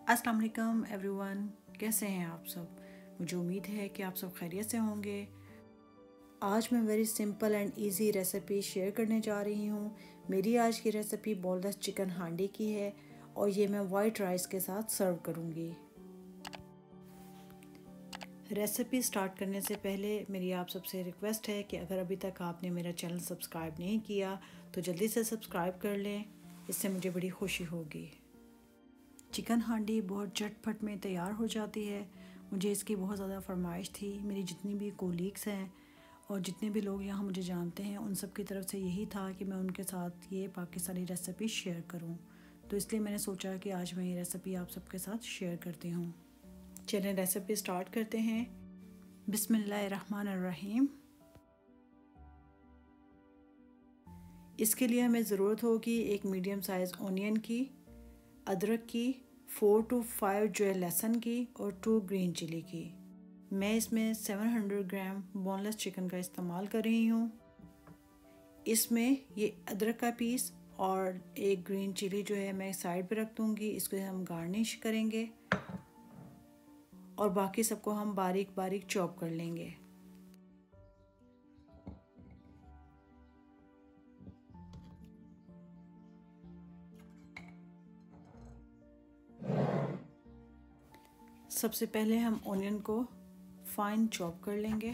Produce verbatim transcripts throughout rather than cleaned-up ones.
अस्सलाम वालेकुम एवरीवन, कैसे हैं आप सब। मुझे उम्मीद है कि आप सब खैरियत से होंगे। आज मैं very simple and easy recipe share करने जा रही हूँ। मेरी आज की रेसिपी बोनलेस चिकन हांडी की है और ये मैं वाइट राइस के साथ सर्व करूँगी। रेसिपी स्टार्ट करने से पहले मेरी आप सबसे रिक्वेस्ट है कि अगर अभी तक आपने मेरा चैनल सब्सक्राइब नहीं किया तो जल्दी से सब्सक्राइब कर लें, इससे मुझे बड़ी खुशी होगी। चिकन हांडी बहुत झटपट में तैयार हो जाती है। मुझे इसकी बहुत ज़्यादा फरमाइश थी। मेरी जितनी भी कोलीग्स हैं और जितने भी लोग यहाँ मुझे जानते हैं उन सब की तरफ से यही था कि मैं उनके साथ ये पाकिस्तानी रेसिपी शेयर करूँ, तो इसलिए मैंने सोचा कि आज मैं ये रेसिपी आप सबके साथ शेयर करती हूँ। चलिए रेसिपी स्टार्ट करते हैं। बिस्मिल्लाहिर्रहमानिर्रहीम। इसके लिए हमें ज़रूरत होगी एक मीडियम साइज़ ऑनियन की, अदरक की, फोर टू फाइव जो है लहसुन की और टू ग्रीन चिली की। मैं इसमें seven hundred gram boneless chicken का इस्तेमाल कर रही हूँ। इसमें ये अदरक का पीस और एक ग्रीन चिली जो है मैं साइड पे रख दूँगी। इसको हम गार्निश करेंगे और बाकी सबको हम बारीक बारीक चॉप कर लेंगे। सबसे पहले हम ऑनियन को फाइन चॉप कर लेंगे।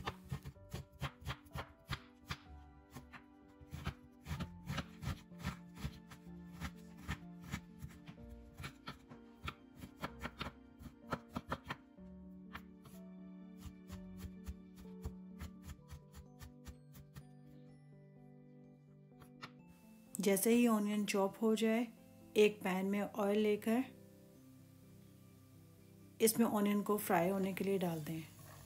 जैसे ही ऑनियन चॉप हो जाए, एक पैन में ऑयल लेकर इसमें ऑनियन को फ्राई होने के लिए डाल दें।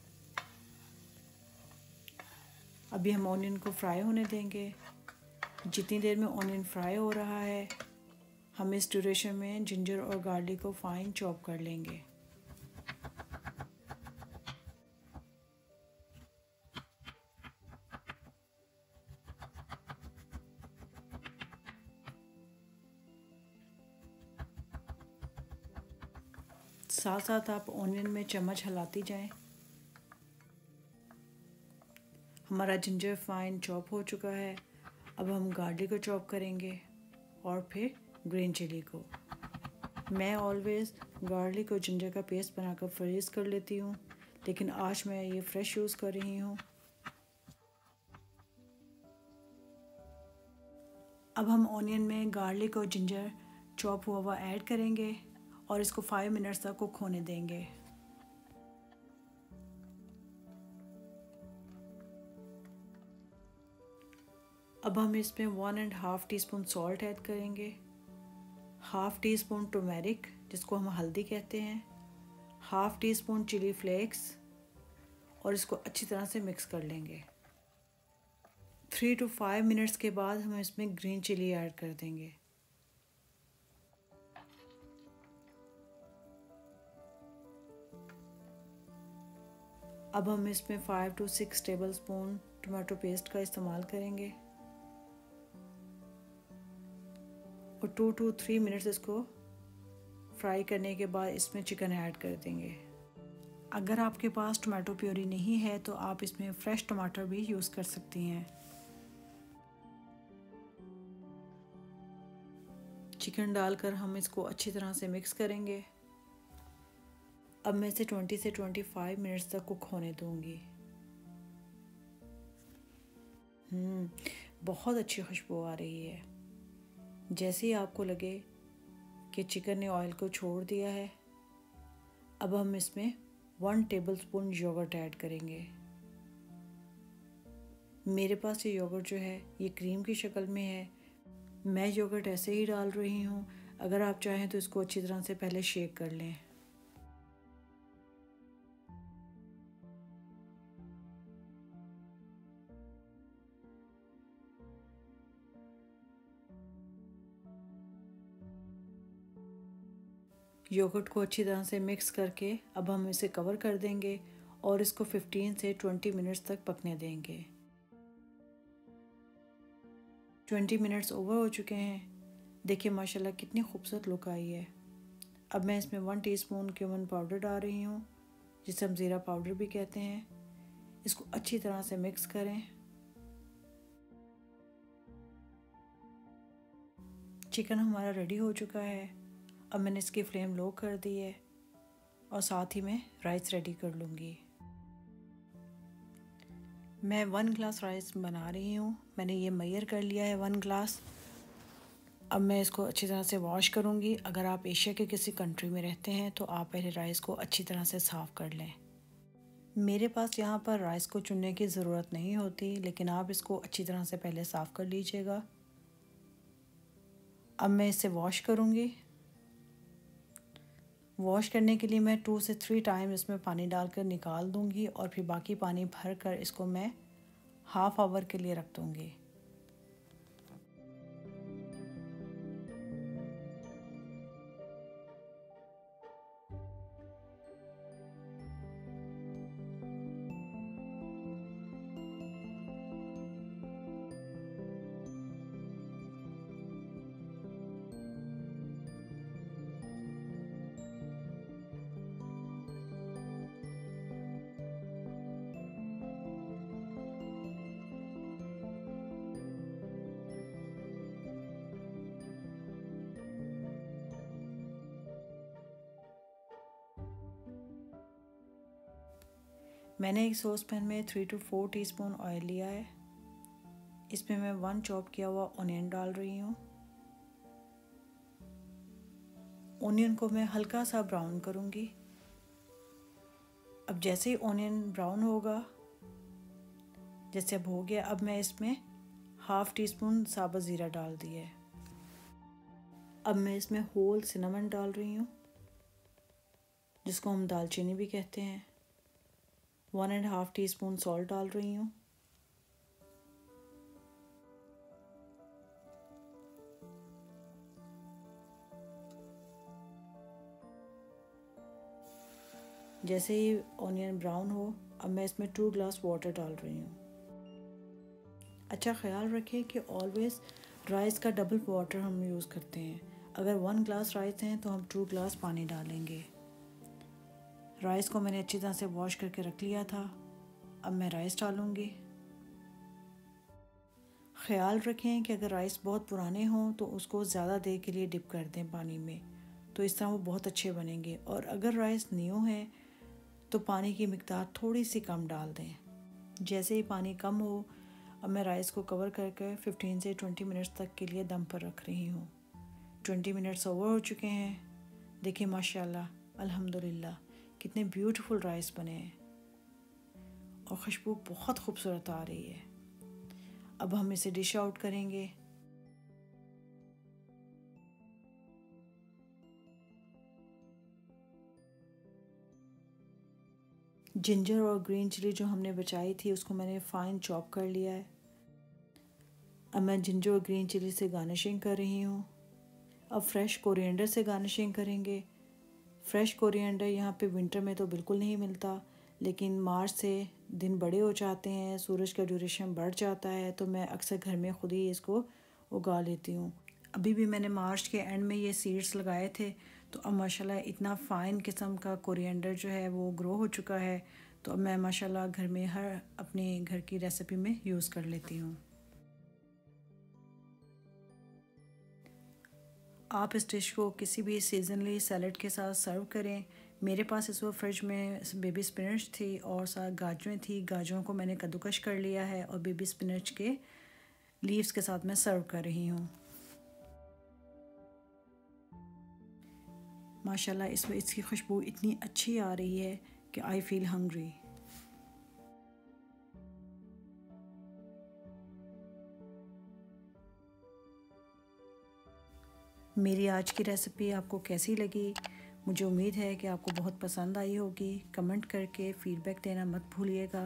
अभी हम ऑनियन को फ्राई होने देंगे। जितनी देर में ऑनियन फ्राई हो रहा है, हम इस ड्यूरेशन में जिंजर और गार्लिक को फाइन चॉप कर लेंगे। साथ साथ आप ऑनियन में चम्मच हिलाती जाएं। हमारा जिंजर फाइन चॉप हो चुका है। अब हम गार्लिक को चॉप करेंगे और फिर ग्रीन चिली को। मैं ऑलवेज़ गार्लिक और जिंजर का पेस्ट बनाकर फ्रीज़ कर लेती हूँ, लेकिन आज मैं ये फ्रेश यूज़ कर रही हूँ। अब हम ऑनियन में गार्लिक और जिंजर चॉप हुआ हुआ ऐड करेंगे और इसको फाइव मिनट्स तक कुक होने देंगे। अब हम इसमें one and half teaspoon salt add करेंगे, हाफ टी स्पून टर्मेरिक जिसको हम हल्दी कहते हैं, half teaspoon chilli flakes और इसको अच्छी तरह से मिक्स कर लेंगे। थ्री टू फाइव मिनट्स के बाद हम इसमें ग्रीन चिली ऐड कर देंगे। अब हम इसमें five to six tablespoon tomato paste का इस्तेमाल करेंगे और टू टू थ्री मिनट्स इसको फ्राई करने के बाद इसमें चिकन ऐड कर देंगे। अगर आपके पास टमाटो प्योरी नहीं है तो आप इसमें फ्रेश टमाटर भी यूज़ कर सकती हैं। चिकन डालकर हम इसको अच्छी तरह से मिक्स करेंगे। अब मैं इसे ट्वेंटी से ट्वेंटी फाइव मिनट्स तक कुक होने दूंगी। हम्म बहुत अच्छी खुशबू आ रही है। जैसे ही आपको लगे कि चिकन ने ऑयल को छोड़ दिया है, अब हम इसमें वन टेबलस्पून योगर्ट ऐड करेंगे। मेरे पास ये योगर्ट जो है ये क्रीम की शक्ल में है। मैं योगर्ट ऐसे ही डाल रही हूँ। अगर आप चाहें तो इसको अच्छी तरह से पहले शेक कर लें। योगर्ट को अच्छी तरह से मिक्स करके अब हम इसे कवर कर देंगे और इसको फिफ्टीन से ट्वेंटी मिनट्स तक पकने देंगे। ट्वेंटी मिनट्स ओवर हो चुके हैं। देखिए माशाल्लाह कितनी खूबसूरत लुक आई है। अब मैं इसमें वन टीस्पून क्यूमिन पाउडर डाल रही हूँ, जिसे हम ज़ीरा पाउडर भी कहते हैं। इसको अच्छी तरह से मिक्स करें। चिकन हमारा रेडी हो चुका है। अब मैंने इसकी फ्लेम लो कर दी है और साथ ही मैं राइस रेडी कर लूँगी। मैं वन ग्लास राइस बना रही हूँ। मैंने ये मेजर कर लिया है वन ग्लास। अब मैं इसको अच्छी तरह से वॉश करूँगी। अगर आप एशिया के किसी कंट्री में रहते हैं तो आप पहले राइस को अच्छी तरह से साफ़ कर लें। मेरे पास यहाँ पर राइस को चुनने की ज़रूरत नहीं होती, लेकिन आप इसको अच्छी तरह से पहले साफ़ कर लीजिएगा। अब मैं इसे वॉश करूँगी। वॉश करने के लिए मैं टू से थ्री टाइम इसमें पानी डालकर निकाल दूँगी और फिर बाकी पानी भर कर इसको मैं हाफ़ आवर के लिए रख दूँगी। मैंने एक सॉस पैन में three to four teaspoon oil लिया है। इसमें मैं वन चॉप किया हुआ ऑनियन डाल रही हूँ। ऑनियन को मैं हल्का सा ब्राउन करूँगी। अब जैसे ही ऑनियन ब्राउन होगा, जैसे अब हो गया, अब मैं इसमें हाफ़ टी स्पून साबुत ज़ीरा डाल दिया है। अब मैं इसमें होल सिनेमन डाल रही हूँ, जिसको हम दालचीनी भी कहते हैं। One and half teaspoon salt डाल रही हूँ। जैसे ही ऑनियन ब्राउन हो, अब मैं इसमें टू ग्लास वाटर डाल रही हूँ। अच्छा ख्याल रखें कि ऑलवेज़ राइस का डबल वाटर हम यूज़ करते हैं। अगर वन ग्लास राइस हैं तो हम टू ग्लास पानी डालेंगे। राइस को मैंने अच्छी तरह से वॉश करके रख लिया था। अब मैं राइस डालूँगी। ख्याल रखें कि अगर राइस बहुत पुराने हों तो उसको ज़्यादा देर के लिए डिप कर दें पानी में, तो इस तरह वो बहुत अच्छे बनेंगे। और अगर राइस न्यू है तो पानी की मिकदार थोड़ी सी कम डाल दें। जैसे ही पानी कम हो, अब मैं राइस को कवर करके फिफ्टीन से ट्वेंटी मिनट्स तक के लिए दम पर रख रही हूँ। ट्वेंटी मिनट्स ओवर हो चुके हैं। देखिए माशाल्लाह अल्हम्दुलिल्लाह कितने ब्यूटीफुल राइस बने हैं और खुशबू बहुत खूबसूरत आ रही है। अब हम इसे डिश आउट करेंगे। जिंजर और ग्रीन चिली जो हमने बचाई थी उसको मैंने फाइन चॉप कर लिया है। अब मैं जिंजर और ग्रीन चिली से गार्निशिंग कर रही हूँ। अब फ्रेश कोरिएंडर से गार्निशिंग करेंगे। फ्रेश कोरिएंडर यहाँ पे विंटर में तो बिल्कुल नहीं मिलता, लेकिन मार्च से दिन बड़े हो जाते हैं, सूरज का ड्यूरेशन बढ़ जाता है, तो मैं अक्सर घर में ख़ुद ही इसको उगा लेती हूँ। अभी भी मैंने मार्च के एंड में ये सीड्स लगाए थे, तो अब माशाल्लाह इतना फ़ाइन किस्म का कोरिएंडर जो है वो ग्रो हो चुका है। तो अब मैं माशाल्लाह घर में हर अपने घर की रेसिपी में यूज़ कर लेती हूँ। आप इस डिश को किसी भी सीजनली सैलड के साथ सर्व करें। मेरे पास इस वक्त फ्रिज में बेबी स्पिनच थी और साथ गाजरें थी। गाजरों को मैंने कद्दूकश कर लिया है और बेबी स्पिनच के लीव्स के साथ मैं सर्व कर रही हूँ। माशाल्लाह इस वक्त इसकी खुशबू इतनी अच्छी आ रही है कि आई फील हंग्री। मेरी आज की रेसिपी आपको कैसी लगी? मुझे उम्मीद है कि आपको बहुत पसंद आई होगी। कमेंट करके फ़ीडबैक देना मत भूलिएगा।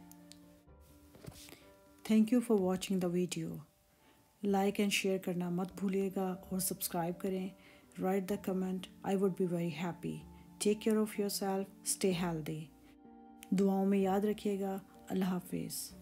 Thank you for watching the video. Like and share करना मत भूलिएगा और सब्सक्राइब करें। Write the comment, I would be very happy. Take care of yourself, stay healthy. दुआओं में याद रखिएगा। अल्लाह हाफिज़।